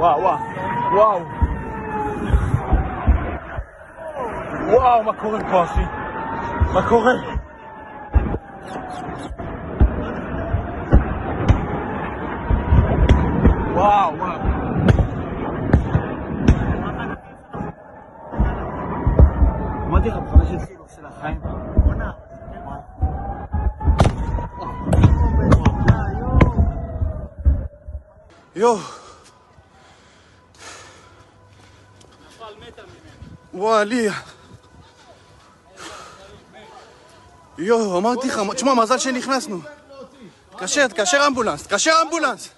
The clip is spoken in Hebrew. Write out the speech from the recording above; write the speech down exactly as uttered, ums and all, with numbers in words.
וואו, וואו, וואו. וואו, מה קורה פה, אחי? מה קורה? וואו, וואו. אמרתי לך, בכלל שהתחילו של החיים. יו. נפל מטר ממנו. וואו, עליה. יו, אמרתי לך, תשמע, מזל שנכנסנו. תקשר, תקשר אמבולנס, תקשר אמבולנס.